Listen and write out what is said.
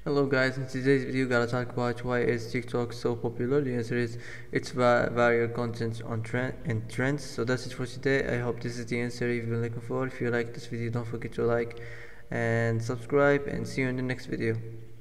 Hello guys, in today's video gonna talk about why is TikTok so popular. The answer is it's various content on trends. So that's it for today. I hope this is the answer you've been looking for. If you like this video, don't forget to like and subscribe, and see you in the next video.